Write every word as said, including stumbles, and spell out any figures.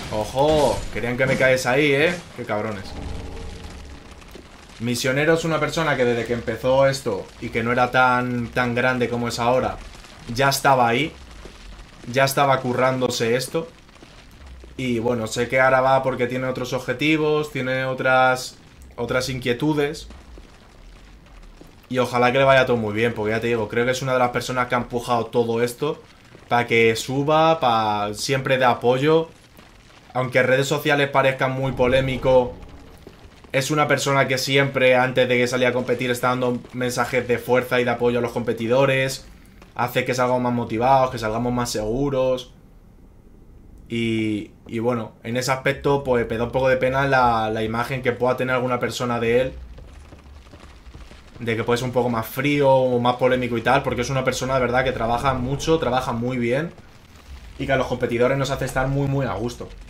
Ojo, querían que me caes ahí, ¿eh? Qué cabrones. Misionero es una persona que desde que empezó esto y que no era tan, tan grande como es ahora, ya estaba ahí. Ya estaba currándose esto. Y bueno, sé que ahora va porque tiene otros objetivos, tiene otras, otras inquietudes. Y ojalá que le vaya todo muy bien, porque ya te digo, creo que es una de las personas que ha empujado todo esto para que suba, para siempre de apoyo. Aunque redes sociales parezcan muy polémico, es una persona que siempre, antes de que salga a competir, está dando mensajes de fuerza y de apoyo a los competidores. Hace que salgamos más motivados, que salgamos más seguros. Y, y bueno, en ese aspecto pues me da un poco de pena la, la imagen que pueda tener alguna persona de él. De que puede ser un poco más frío o más polémico y tal, porque es una persona de verdad que trabaja mucho, trabaja muy bien. Y que a los competidores nos hace estar muy muy a gusto.